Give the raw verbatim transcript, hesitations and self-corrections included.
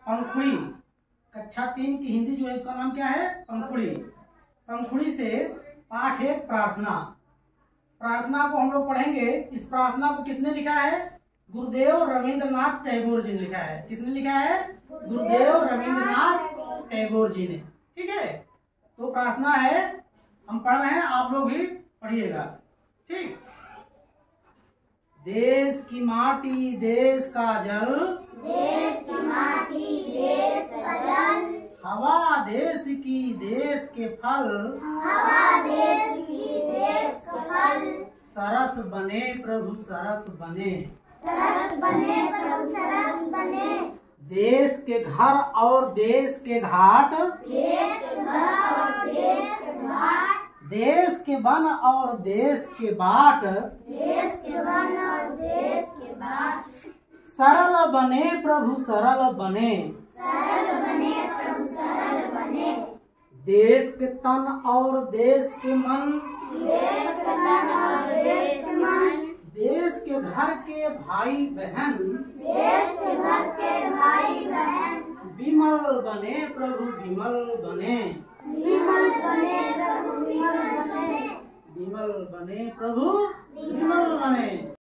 पंखुड़ी। कक्षा तीन की हिंदी जो है उसका नाम क्या है? पंखुड़ी। पंखुड़ी से पाठ एक प्रार्थना। प्रार्थना को हम लोग पढ़ेंगे। इस प्रार्थना को किसने लिखा है? गुरुदेव रविंद्रनाथ टैगोर जी ने लिखा है। किसने लिखा है? गुरुदेव रविंद्रनाथ टैगोर जी ने। ठीक है, तो प्रार्थना है, हम पढ़ रहे हैं, आप लोग भी पढ़िएगा। ठीक। देश की माटी देश का जल, देश की माटी देश का जल, हवा देश की देश के फल, हवा देश की देश का फल, सरस बने प्रभु सरस बने, सरस बने प्रभु सरस बने, देश के घर और देश के घाट, देश के घर और देश के घाट, देश के वन और देश के बाट, देश के वन और देश के बाट, सरल बने प्रभु सरल बने, सरल बने प्रभु सरल बने, देश के तन और देश के मन, देश के तन और देश के मन, देश के घर के भाई बहन, देश के घर के भाई बहन, विमल बने प्रभु विमल बने, विमल बने प्रभु विमल बने, विमल बने प्रभु विमल बने।